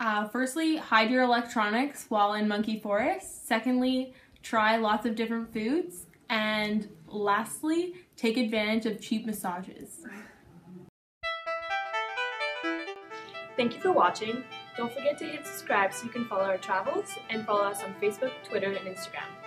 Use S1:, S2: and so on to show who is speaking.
S1: Firstly, hide your electronics while in Monkey Forest. Secondly, try lots of different foods. And lastly, take advantage of cheap massages.
S2: Thank you for watching. Don't forget to hit subscribe so you can follow our travels and follow us on Facebook, Twitter, and Instagram.